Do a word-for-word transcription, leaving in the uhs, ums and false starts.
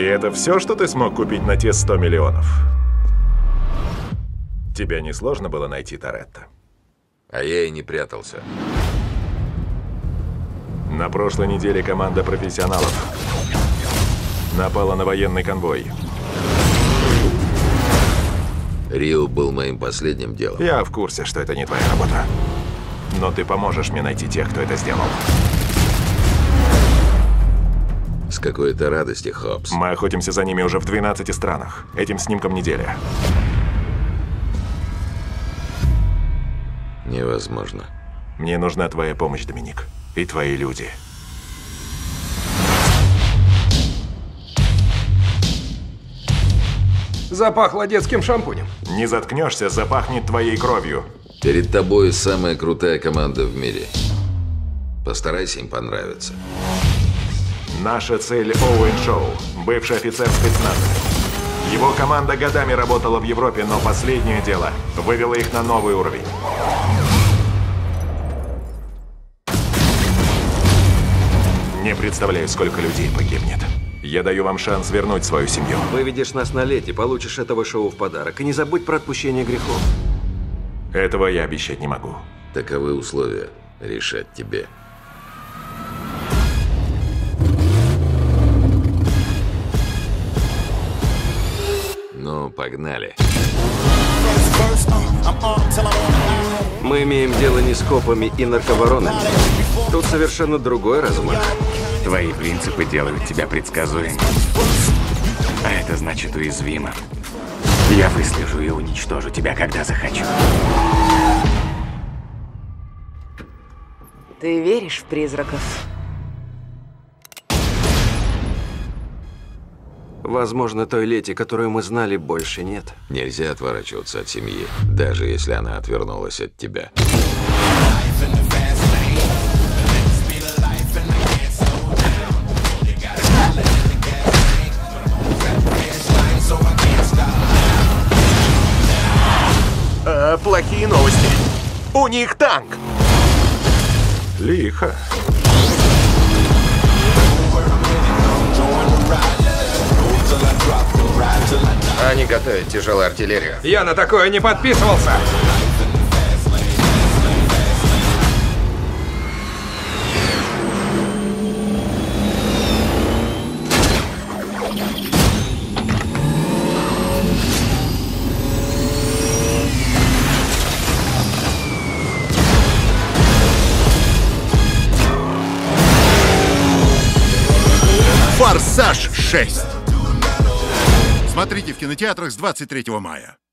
это все, что ты смог купить на те сто миллионов? Тебе не сложно было найти Торетто? А я и не прятался. На прошлой неделе команда профессионалов напала на военный конвой. Рио был моим последним делом. Я в курсе, что это не твоя работа. Но ты поможешь мне найти тех, кто это сделал. С какой-то радости, Хопс. Мы охотимся за ними уже в двенадцати странах. Этим снимком неделя. Невозможно. Мне нужна твоя помощь, Доминик. И твои люди. Запахло детским шампунем. Не заткнешься, запахнет твоей кровью. Перед тобой самая крутая команда в мире. Постарайся им понравиться. Наша цель Оуэн Шоу, бывший офицер спецназа. Его команда годами работала в Европе, но последнее дело вывело их на новый уровень. Не представляю, сколько людей погибнет. Я даю вам шанс вернуть свою семью. Выведешь нас на лете, получишь этого шоу в подарок. И не забудь про отпущение грехов. Этого я обещать не могу. Таковы условия. Решать тебе. Ну, погнали. Мы имеем дело не с копами и нарковоронами. Тут совершенно другой размах. Твои принципы делают тебя предсказуемым. А это значит уязвимым. Я выслежу и уничтожу тебя, когда захочу. Ты веришь в призраков? Возможно, той Лети, которую мы знали, больше нет. Нельзя отворачиваться от семьи, даже если она отвернулась от тебя. А, плохие новости. У них танк. Лихо. Они готовят тяжелую артиллерию. Я на такое не подписывался! «Форсаж шесть». Смотрите в кинотеатрах с двадцать третьего мая.